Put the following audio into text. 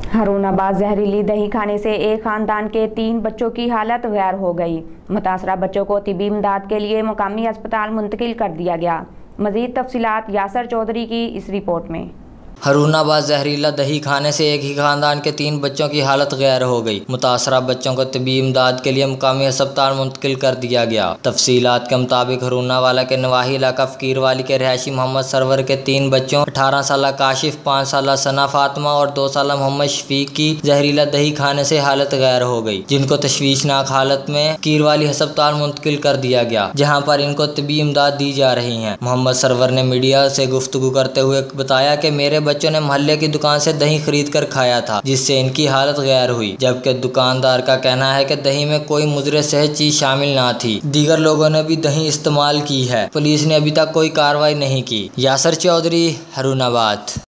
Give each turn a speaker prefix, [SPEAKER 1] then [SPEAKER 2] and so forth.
[SPEAKER 1] हारूनाबाद जहरीली दही खाने से एक खानदान के 3 बच्चों की हालत गैर हो गई। मुतासरा बच्चों को तिब्बी इमदाद के लिए मुकामी अस्पताल मुंतकिल कर दिया गया। मजीद तफसीलात यासर चौधरी की इस रिपोर्ट में।
[SPEAKER 2] हारूनाबाद जहरीला दही खाने से एक ही खानदान के 3 बच्चों की हालत गैर हो गई। मुतासरा बच्चों को तिब्बी इमदाद के लिए मुकामी अस्पताल मुंतकिल कर दिया गया। तफसीलात के मुताबिक हारूनावाला के नवाही इलाका फकीरवाली के रहायशी मोहम्मद सरवर के 3 बच्चों 18 साल काशिफ, 5 साल सना फातिमा और 2 साल मोहम्मद शफीक की जहरीला दही खाने से हालत गैर हो गई, जिनको तशवीशनाक हालत में फकीरवाली अस्पताल मुंतकिल कर दिया गया, जहाँ पर इनको तिब्बी इमदाद दी जा रही है। मोहम्मद सरवर ने मीडिया से गुफ्तगू करते हुए बताया कि मेरे बच्चों ने मोहल्ले की दुकान से दही खरीद कर खाया था, जिससे इनकी हालत गैर हुई, जबकि दुकानदार का कहना है कि दही में कोई मुजरे सेहत चीज शामिल ना थी। दीगर लोगों ने भी दही इस्तेमाल की है। पुलिस ने अभी तक कोई कार्रवाई नहीं की। यासर चौधरी, हारूनाबाद।